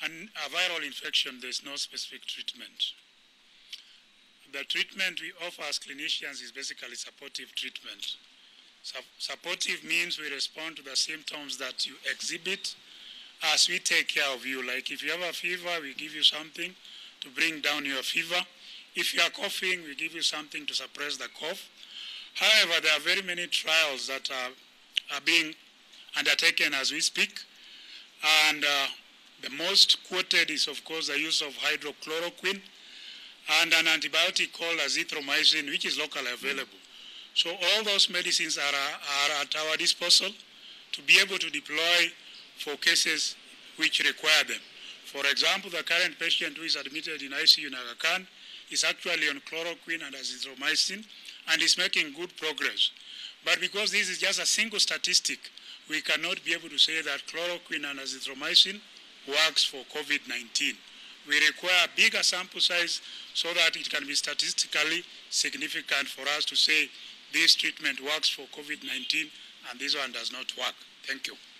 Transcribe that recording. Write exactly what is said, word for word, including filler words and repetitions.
an, a viral infection, there's no specific treatment. The treatment we offer as clinicians is basically supportive treatment. Su supportive means we respond to the symptoms that you exhibit as we take care of you. Like if you have a fever, we give you something to bring down your fever. If you are coughing, we give you something to suppress the cough. However, there are very many trials that are, are being undertaken as we speak. And uh, the most quoted is, of course, the use of hydrochloroquine and an antibiotic called azithromycin, which is locally available. So all those medicines are, are at our disposal to be able to deploy for cases which require them. For example, the current patient who is admitted in I C U in Aga Khan is actually on chloroquine and azithromycin and is making good progress. But because this is just a single statistic, we cannot be able to say that chloroquine and azithromycin works for COVID nineteen. We require a bigger sample size so that it can be statistically significant for us to say this treatment works for COVID nineteen and this one does not work. Thank you.